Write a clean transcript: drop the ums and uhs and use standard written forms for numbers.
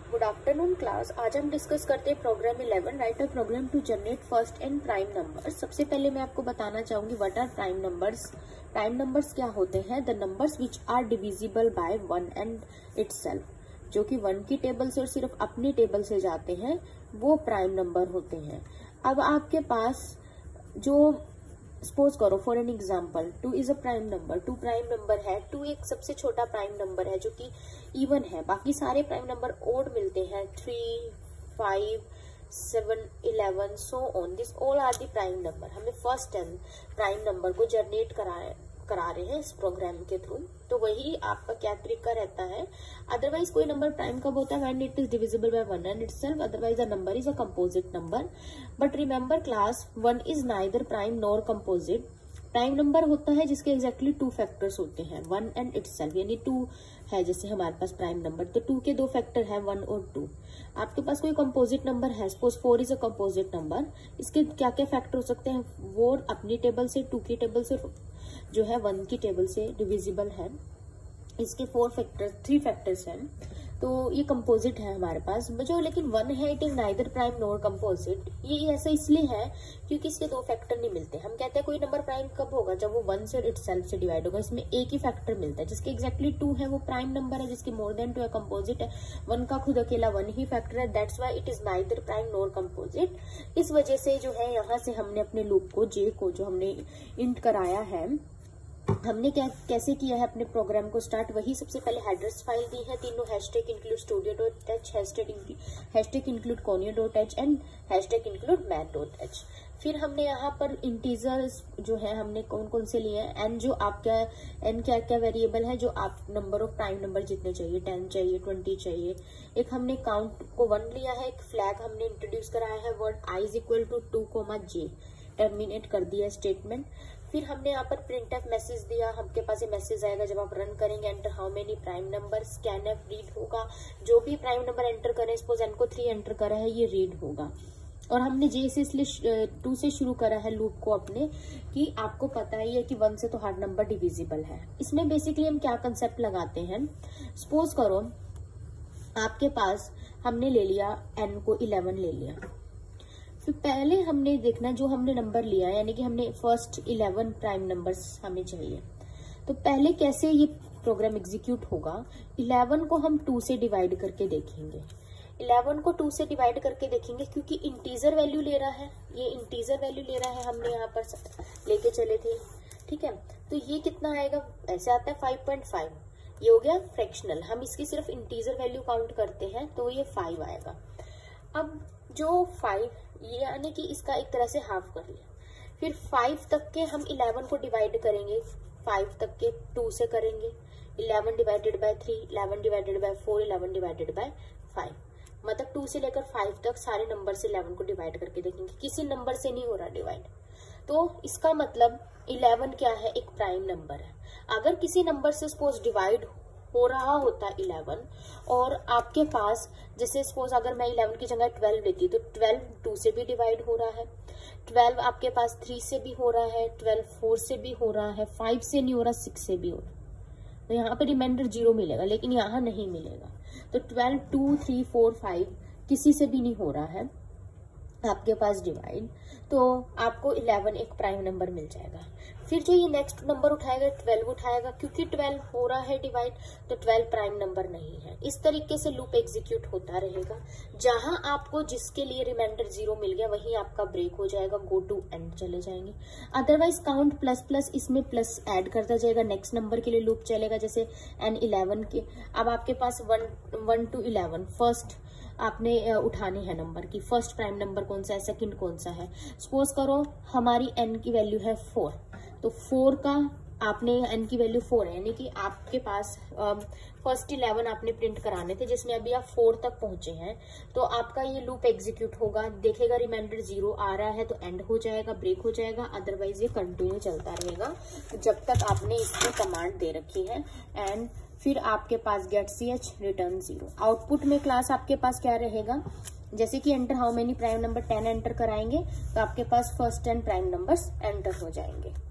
Good afternoon class. आज हम discuss करते हैं program 11, write a program to generate first n prime numbers. सबसे पहले मैं आपको बताना चाहूंगी what are prime numbers. Prime numbers क्या होते हैं? The numbers which are divisible by 1 and itself, जो कि 1 की टेबल से और सिर्फ अपनी टेबल से जाते हैं, वो प्राइम नंबर होते हैं। अब आपके पास जो सपोज करो for an example 2 is a prime number, 2 prime number है। 2 एक सबसे छोटा प्राइम नंबर है जो कि इवन है, बाकी सारे प्राइम नंबर ओड मिलते हैं 3, 5, 7, 11 so on, this all are the prime number. हमें फर्स्ट एंड प्राइम नंबर को जनरेट करा रहे हैं इस प्रोग्राम के थ्रू, तो वही आपका क्या तरीका रहता है। अदरवाइज कोई नंबर प्राइम कब होता है? When it is divisible by 1 and itself, otherwise a number is a composite number. But remember class, 1 is neither prime nor composite. Prime number होता है जिसके एग्जैक्टली 2 फैक्टर्स होते हैं, 1 एंड इटसेल्फ, यानी 2 है जैसे हमारे पास प्राइम नंबर, तो 2 के 2 फैक्टर है 1 और 2। आपके पास कोई कंपोजिट नंबर है, suppose 4 is a composite number, इसके क्या क्या फैक्टर हो सकते हैं? 4 अपनी टेबल से, 2 की टेबल से, जो है 1 की टेबल से डिविजिबल है, इसके 3 फैक्टर्स हैं, तो ये कंपोजिट है हमारे पास। जो लेकिन 1 है, it is neither prime nor composite. ये ऐसा इसलिए है क्योंकि इसके 2 फैक्टर नहीं मिलते। हम कहते हैं कोई नंबर प्राइम कब होगा? जब वो 1 से इटसेल्फ से डिवाइड होगा। इसमें एक ही फैक्टर मिलता है, जिसके एग्जैक्टली 2 है वो प्राइम नंबर है, जिसकी मोर देन 2 है कंपोजिट है। 1 का खुद अकेला 1 ही फैक्टर है, that's why it is neither prime nor composite. इस वजह से जो है यहाँ से हमने अपने लूप को, जे को जो हमने इंट कराया है, हमने कैसे किया है अपने प्रोग्राम को स्टार्ट? वही सबसे पहले हेडर्स फाइल दी है तीनों, hashtag include studio.h, hashtag include conio.h and hashtag include math.h। फिर हमने यहाँ पर इंटीजर्स जो है हमने कौन कौन से लिए हैं, एन जो आपका एन क्या क्या वेरिएबल है जो आप नंबर ऑफ प्राइम नंबर जितने चाहिए, 10 चाहिए, 20 चाहिए। एक हमने काउंट को 1 लिया है, एक फ्लैग हमने इंट्रोड्यूस कराया है, word i is equal to 2, terminate कर दिया स्टेटमेंट। फिर हमने यहाँ पर प्रिंटफ मैसेज दिया, आपके पास ये मैसेज आएगा जब आप रन करेंगे, enter how many prime number, scanf read होगा, जो भी प्राइम नंबर एंटर करें, सपोज एन को 3 एंटर करा है, ये रीड होगा। और हमने जे से इसलिए 2 से शुरू करा है लूप को अपने, कि आपको पता ही है कि 1 से तो हर नंबर डिविजिबल है। इसमें बेसिकली हम क्या कंसेप्ट लगाते हैं, सपोज करो आपके पास हमने ले लिया एन को 11 ले लिया, फिर पहले हमने देखना जो हमने नंबर लिया, यानी कि हमने फर्स्ट 11 प्राइम नंबर्स हमें चाहिए, तो पहले कैसे ये प्रोग्राम एग्जीक्यूट होगा? 11 को हम 2 से डिवाइड करके देखेंगे, 11 को 2 से डिवाइड करके देखेंगे, क्योंकि इंटीजर वैल्यू ले रहा है, ये इंटीजर वैल्यू ले रहा है, हमने यहाँ पर लेके चले थे, ठीक है। तो ये कितना आएगा? ऐसे आता है 5.5, ये हो गया फ्रैक्शनल। हम इसकी सिर्फ इंटीजर वैल्यू काउंट करते हैं तो ये 5 आएगा। अब जो 5, ये यानी कि इसका एक तरह से हाफ कर लिया। फिर 5 तक के हम 11 को डिवाइड करेंगे, 5 तक के 2 से करेंगे, 11 divided by 3, 11 divided by 4, 11 divided by 5, मतलब 2 से लेकर 5 तक सारे नंबर से 11 को डिवाइड करके देखेंगे, किसी नंबर से नहीं हो रहा डिवाइड। तो इसका मतलब 11 क्या है? एक प्राइम नंबर है। अगर किसी नंबर से सपोज डिवाइड हो रहा होता 11 और आपके पास, जैसे सपोज अगर मैं 11 की जगह 12 लेती तो 12 2 से भी डिवाइड हो रहा है, 12 आपके पास 3 से भी हो रहा है, 12 4 से भी हो रहा है, 5 से नहीं हो रहा, 6 से भी हो रहा है, तो यहाँ पे रिमाइंडर 0 मिलेगा, लेकिन यहाँ नहीं मिलेगा। तो 12 2 3 4 5 किसी से भी नहीं हो रहा है आपके पास डिवाइड, तो आपको 11 एक प्राइम नंबर मिल जाएगा। फिर जो ये नेक्स्ट नंबर उठाएगा 12 उठाएगा, क्योंकि 12 हो रहा है डिवाइड, तो 12 प्राइम नंबर नहीं है। इस तरीके से लूप एग्जीक्यूट होता रहेगा। जहां आपको जिसके लिए रिमाइंडर 0 मिल गया वही आपका ब्रेक हो जाएगा, गो टू एंड चले जाएंगे। अदरवाइज काउंट प्लस प्लस, इसमें प्लस ऐड करता जाएगा, नेक्स्ट नंबर के लिए लूप चलेगा। जैसे एन 11 के, अब आपके पास 1 to 11 फर्स्ट आपने उठाने हैं नंबर की, फर्स्ट प्राइम नंबर कौन सा है, सेकंड कौन सा है। सपोज करो हमारी एन की वैल्यू है 4, तो 4 का आपने एन की वैल्यू 4 है, यानी कि आपके पास फर्स्ट 11 आपने प्रिंट कराने थे, जिसमें अभी आप 4 तक पहुंचे हैं, तो आपका ये लूप एग्जीक्यूट होगा, देखेगा रिमाइंडर 0 आ रहा है तो एंड हो जाएगा, ब्रेक हो जाएगा, अदरवाइज ये कंटिन्यू चलता रहेगा जब तक आपने इसकी कमांड दे रखी है। एंड फिर आपके पास गेट ch रिटर्न 0। आउटपुट में क्लास आपके पास क्या रहेगा? जैसे कि enter how many prime number 10 enter कराएंगे तो आपके पास फर्स्ट 10 प्राइम नंबर्स एंटर हो जाएंगे।